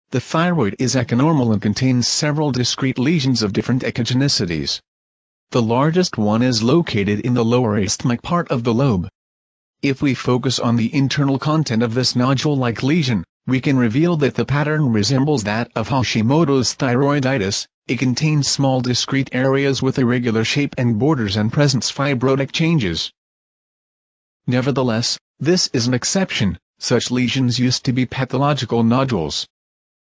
The thyroid is echonormal and contains several discrete lesions of different echogenicities. The largest one is located in the lower isthmic part of the lobe. If we focus on the internal content of this nodule-like lesion, we can reveal that the pattern resembles that of Hashimoto's thyroiditis. It contains small discrete areas with irregular shape and borders and presents fibrotic changes. Nevertheless, this is an exception. Such lesions used to be pathological nodules,